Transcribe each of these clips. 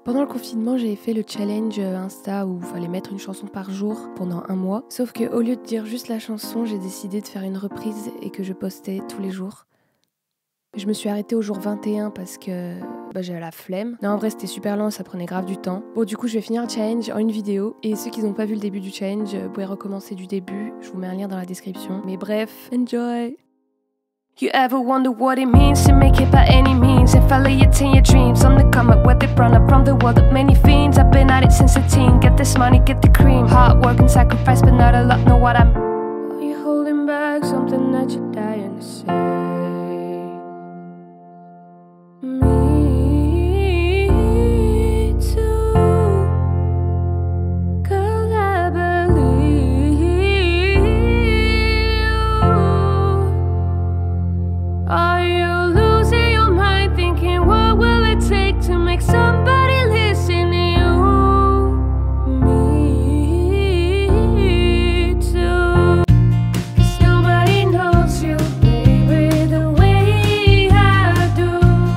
Pendant le confinement, j'avais fait le challenge Insta où il fallait mettre une chanson par jour pendant 1 mois. Sauf qu'au lieu de dire juste la chanson, j'ai décidé de faire une reprise et que je postais tous les jours. Je me suis arrêtée au jour 21 parce que j'avais la flemme. Non, en vrai, c'était super long, ça prenait grave du temps. Bon, du coup, je vais finir le challenge en une vidéo. Et ceux qui n'ont pas vu le début du challenge, vous pouvez recommencer du début. Je vous mets un lien dans la description. Mais bref, enjoy! You ever wonder what it means to make it by any means and follow your 10-year dreams on the come up where they run up from the world of many fiends. I've been at it since a teen. Get this money, get the cream. Hard work and sacrifice, but not a lot. Know what I'm. Are you holding back something that you're dying to say? Me too. Girl, I believe you. Are you losing your mind thinking what will it take to make somebody listen to you? Me too. 'Cause nobody knows you, baby, the way I do.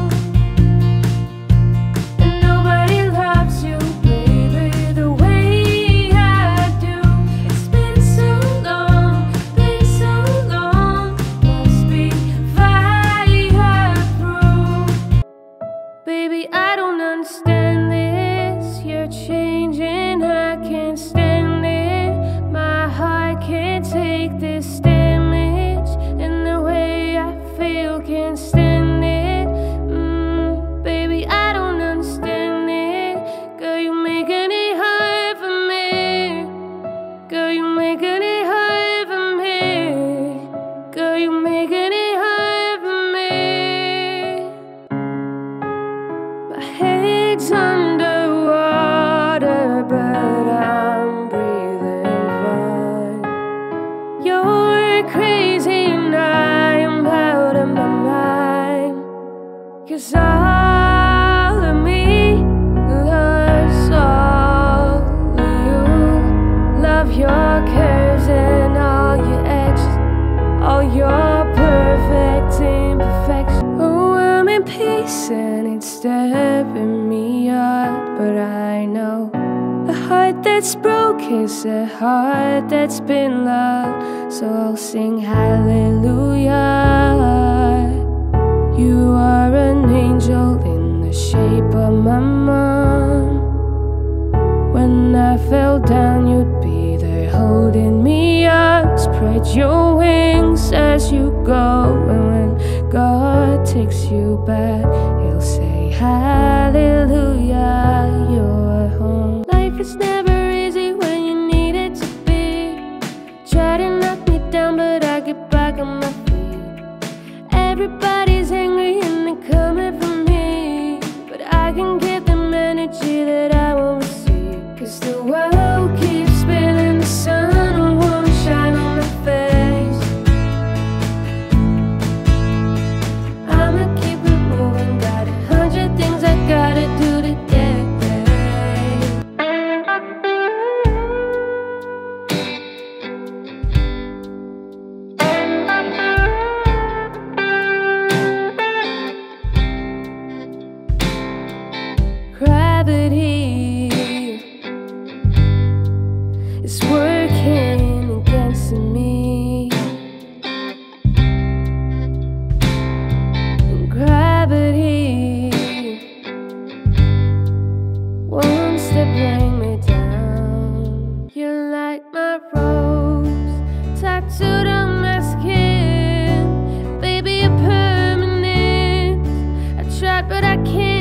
And nobody loves you, baby, the way I do. It's been so long, must be fireproof. Baby, I don't understand this. You're changing, I can't stand it. My heart can't take this damage, and the way I feel can't stand it. Baby, I don't understand it. Girl, you making it hard for me. Girl, you making it hard for me. Girl, you making it hard for me. My head's underwater, but I'm breathing fine. You're crazy and I am out of my mind. 'Cause all of me loves all of you. Love your curves and all your edges, all your perfect imperfections. Oh, I'm in peace and it's tearing me up, but I know a heart that's broke is a heart that's been loved. So I'll sing hallelujah. You are an angel in the shape of my mom. When I fell down, you'd be there holding me up. Spread your wings as you go, and when God takes you back, He'll say hallelujah, you're home. Life is never easy when you need it to be. Try to knock me down, but I get back on my feet. Everybody's angry and they're coming for me, but I can give them energy that I won't receive. 'Cause the world keeps spinning, the sun won't shine on my face. I'ma keep it moving, got 100 things I gotta do today. Gravity is working against me. And gravity wants to bring me down. You're like my rose, tattooed on my skin. Baby, you're permanent. I tried, but I can't.